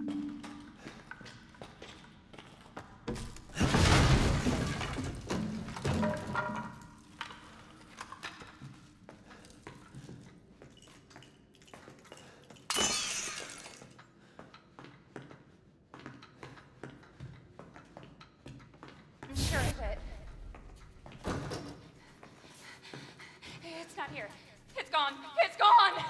I'm sure of it. It's not here. It's gone. It's gone!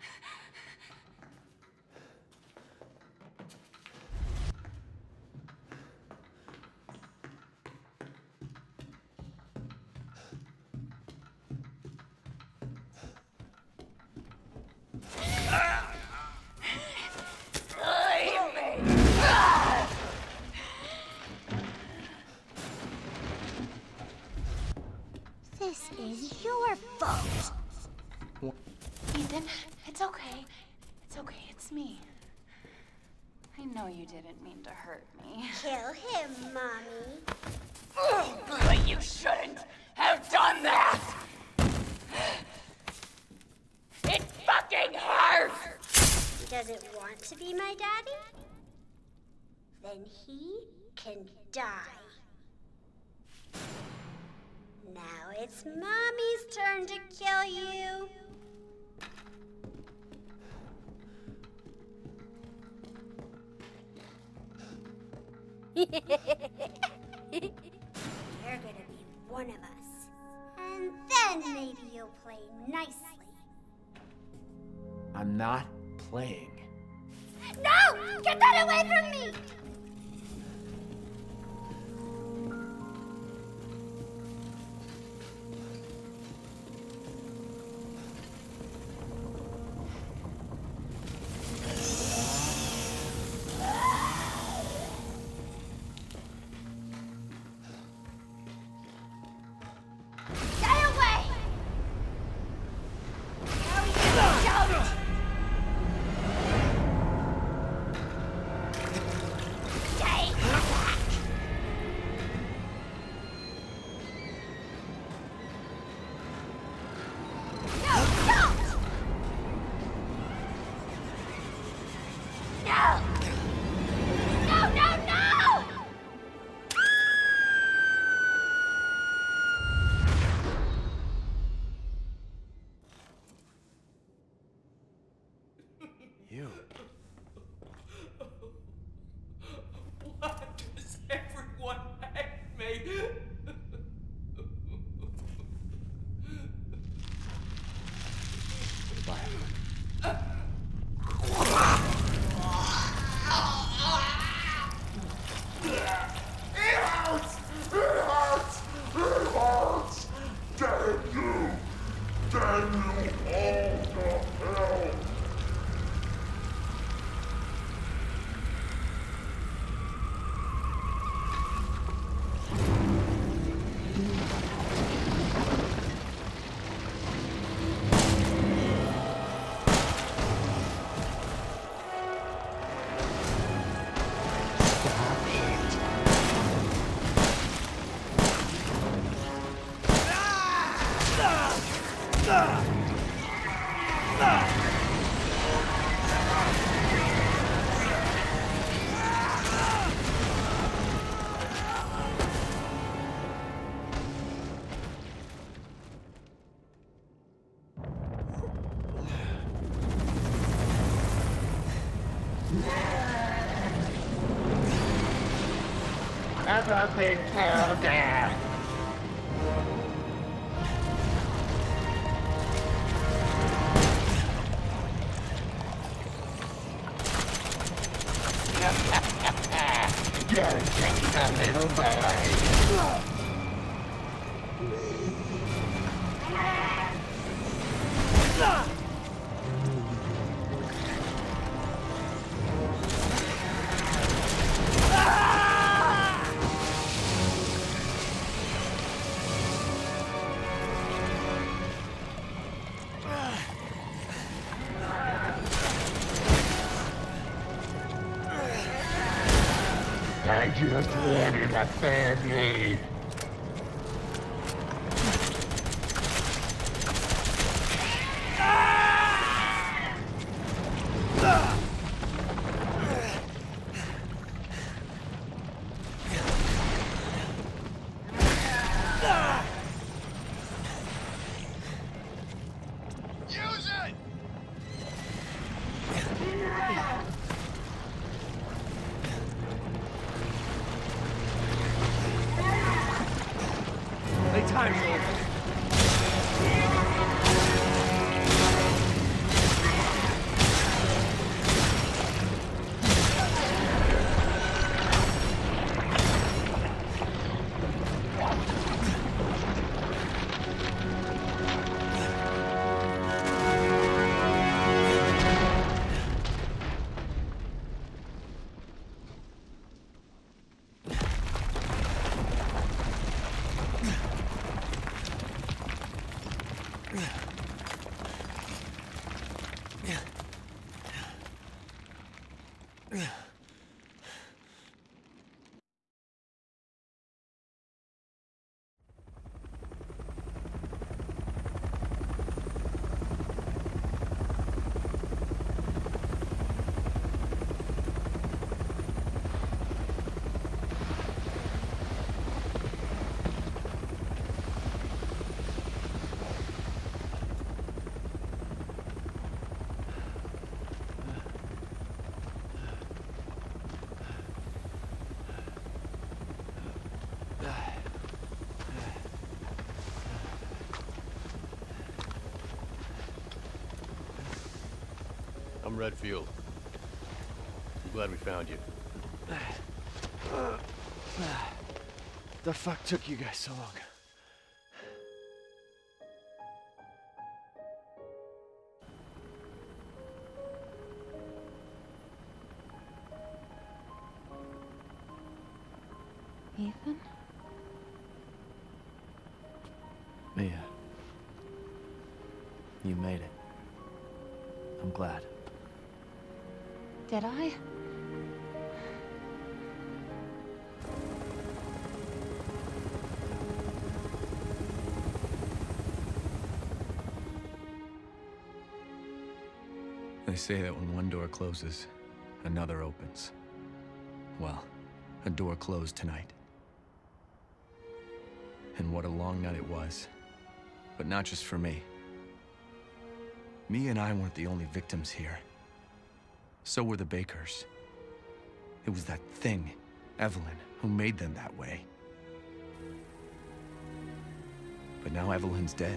This is your fault. Ethan, it's okay. It's okay, it's me. I know you didn't mean to hurt me. Kill him, Mommy. But you shouldn't have done that! It fucking hurts! He doesn't want to be my daddy? Then he can die. Now it's Mommy's turn to kill you. You're gonna be one of us. And then maybe you'll play nicely. I'm not playing. No! Get that away from me! You. Why does everyone hate me? Everything killed them. You're just a little boy. I just wanted a family. I'm Redfield. I'm glad we found you. The fuck took you guys so long? Ethan? Mia. You made it. I'm glad. Did I? They say that when one door closes, another opens. Well, a door closed tonight. And what a long night it was. But not just for me. Mia and I weren't the only victims here. So were the Bakers. It was that thing, Evelyn, who made them that way. But now Evelyn's dead.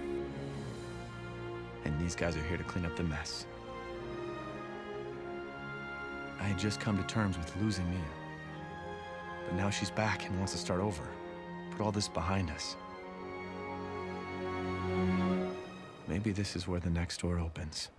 And these guys are here to clean up the mess. I had just come to terms with losing Mia. But now she's back and wants to start over. Put all this behind us. Maybe this is where the next door opens.